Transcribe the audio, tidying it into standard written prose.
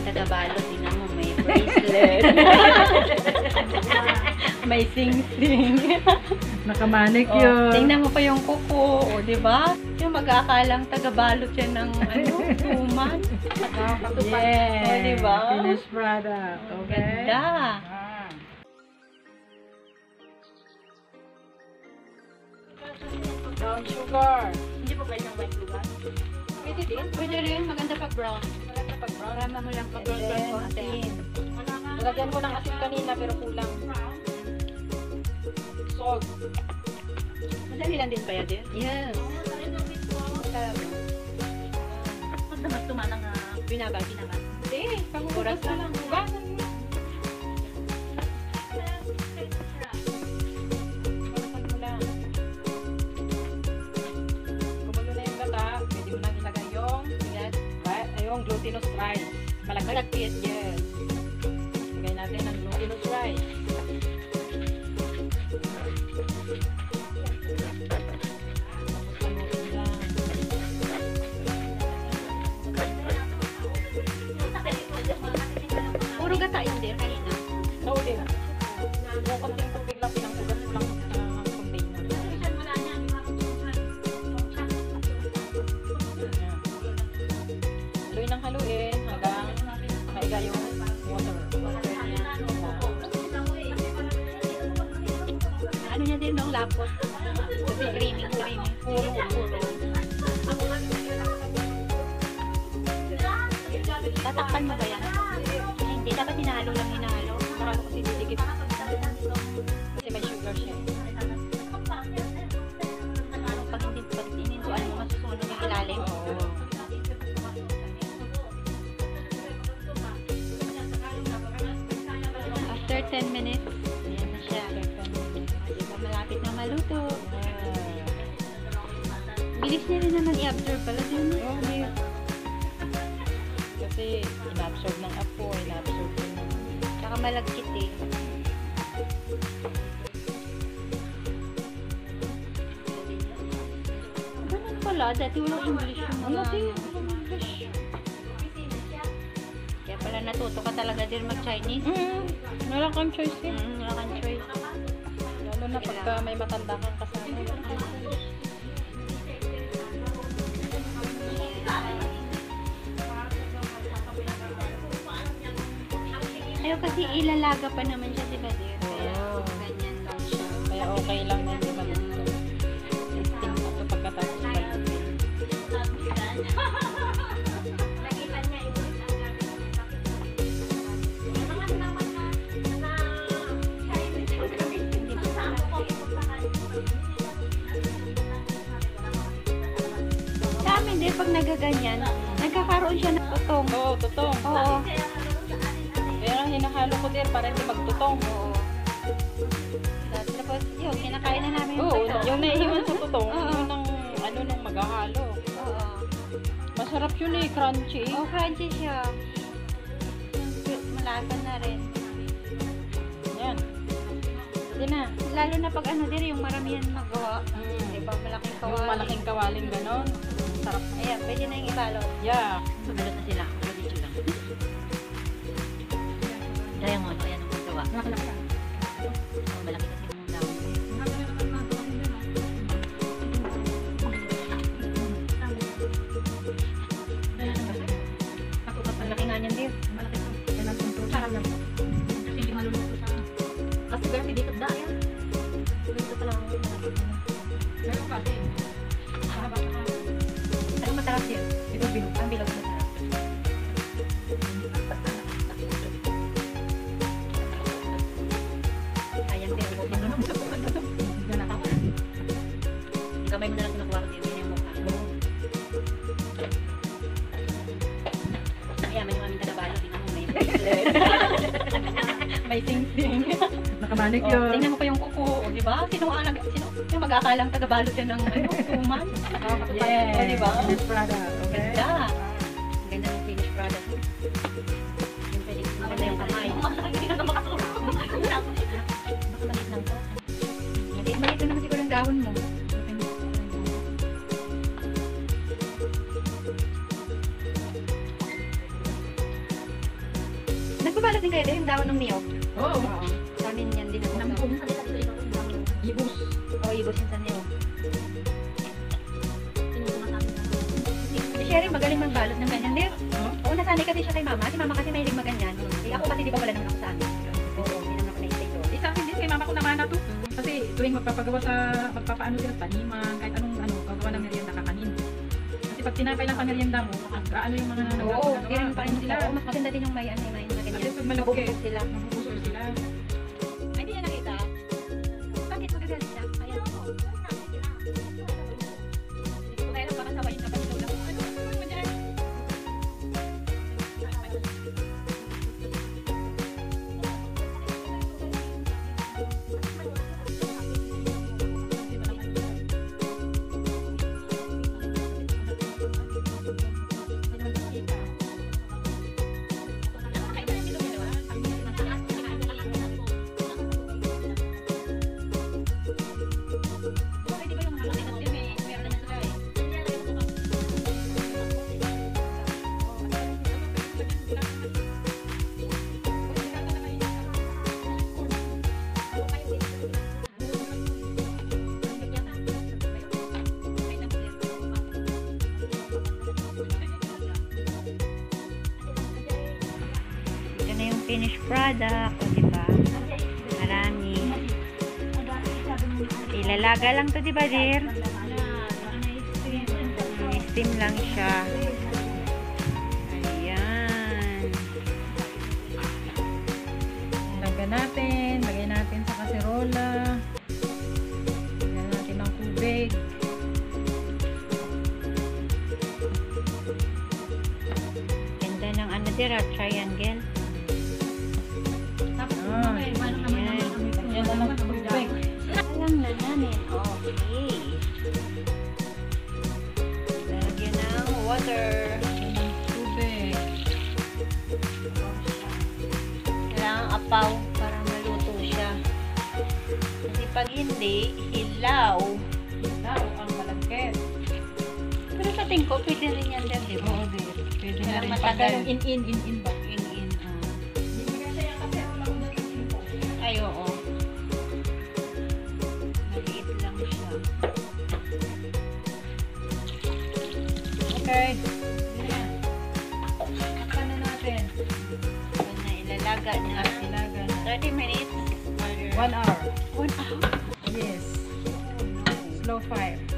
taga-balo. Tingnan mo, may bracelet. May sing-sing. Nakamanicure. Tingnan mo pa yung kuko. O, diba? Yung mag-aakalang taga-balot yan ng tuman. Yes. O, diba? Finished product. Okay. Ganda. Brown sugar. Hindi po pwede ng white sugar? Pwede din. Pwede rin. Maganda pag brown. Maganda pag brown. Rama mo lang pag brown. Asin. Nalagyan ko ng asin kanina pero kulang. Salt. Madali lang din kaya din? Yes. Mas tumanang binabal. Hindi. Pangugas Kuras na lang. Hugasan mo. Hugasan mo lang. Kumulo na yung gata, pwede mo nang ilagay yung glutinous rice. Malagkit. Yes. Lagay natin ang glutinous rice. Puro gata yun din kanina. Nauli na. Yung konting tubig lang pinangkugas mo lang sa container. Haluin ng haluin hanggang maiga yung water. Ano niya din nung lapot? Kasi creamy. Puro. Tatakpan mo ba yan? Hindi, dapat hinalo lang hinalo. Marami kasi didikit. Kasi may sugar siya. Pag hininduan mo, masusunog yung ilalim. Oo. After 10 minutes, ayan na siya. Diba, malapit na maluto. Bilis niya rin naman i-absorb pala din. Kasi inabsorb ng apoy, inabsorb ng... Saka malagkit eh. Ganun pala, dati walang English yung mga... Kaya pala natuto ka talaga din mag-Chinese. Wala kang choice eh. Wala kang choice. Lalo na pagka may matanda kang kasama. Ayaw kasi ilalaga pa naman siya, diba dear? Kaya Oo. ganyan lang siya. Kaya okay lang na hindi maluto. Testing pa ito pagkatapos balutin. Sa amin din, pag nagaganyan, nagkakaroon siya ng tutong. Oo, tutong. Oo. Kaya ang hinahalo ko din para hindi magtutong. Oo. Tapos yun, kinakain na namin Oo, tutong. yung naiiwan sa tutong, Oo. yun ang ano nung maghahalo. Oo. Masarap yun eh, crunchy. Oh, crunchy siya. Malasa na rin. Yan. Hindi na. Lalo na pag ano din, yung maramihan magawa. Diba, malaking Yung kawali. malaking kawaling ganon. Sarap. Ayan, pwede na yung ibalot. Yeah. Sumalot na sila. Video lang. Kaya mo, ayan ang magawa. Oh, malaki kasi yung daw. Malaki nga niyan din. Malaki pa. Kailan kong sarap lang. Kasi hindi maluluto sa... Kasi ganyan, dito da yan. Dito pa lang. Meron kasi. Ano masarap yan? Ito bilog. Ang bilog masarap. Ayan, pero huwag mo naman. Kamay mo na lang kinukuha ko dito. Yun yung mukha. Ayan, may yung aming taga-balo. Tingnan mo, may bracelet. May sing-sing. Nakamanicure. Tingnan mo pa yung kuko. O, diba? Sino yung mag-aakalang taga-balot yan ng tuman? Yes. O, diba? Finished product. Okay. Ganda. Ang ganda ng finished product. Yung pwede, maganda yung kamay. Hindi na makasulat. Baka maliit lang to. Hindi, maliit naman siguro ang dahon mo. Nagbabalot din kayo din yung dahon ng niyog. Oo. Oo. Sa amin yan din ako. Nampung. Ibus. O, ibos yung sa niyog. Si Sherry magaling magbalot ng ganyan. Di, oo, nasanay kasi siya kay mama. Si mama kasi mahilig maganyan. Eh, ako kasi di ba wala naman ako sa amin. Oo, hindi naman ako naisay doon. Isa akin din kay mama ko naman na to. Kasi tuwing magpapaano sila taniman, kahit anong gagawa ng merienda kakanin. Kasi pag tinapay lang pang-merienda mo, ano yung mga Oo, hindi rin pa rin sila. sila. Oo, mas maganda din yung may ano, may Kasi ganyan. pag malaki, Mabubusog sila. mabubusog sila. Ay, di niya nakita. Bakit magagalit siya? Ayan. Meron pa kasabay yung kapatid lang. Ano mo dyan? Ito na yung finished product, o diba? Marami. Ilalaga lang to, diba, dear? Steam lang siya. Ayan. Lagyan natin, lagay natin sa kaserola. Lagyan natin ng tubig. Ganda ng ano, dear, triangle. Ah, yan na lang tubig. Alam na namin. Okay. Lagyan ng water. Tubig. Kailangan apaw para maluto siya. Kasi pag hindi, hilaw. Tao ang malagkit. Pero sa tingin ko, pwede rin yan din, di ba? Oo, di. Pwede na Kaya rin. matagal. Pagka yung in ba? In. Ay, oo. Maliit lang siya. Okay. Yan. Takpan na natin. Pag na ilalaga na. Ilaga na. 30 minutes. 1 hour. 1 hour. Yes. Slow fire.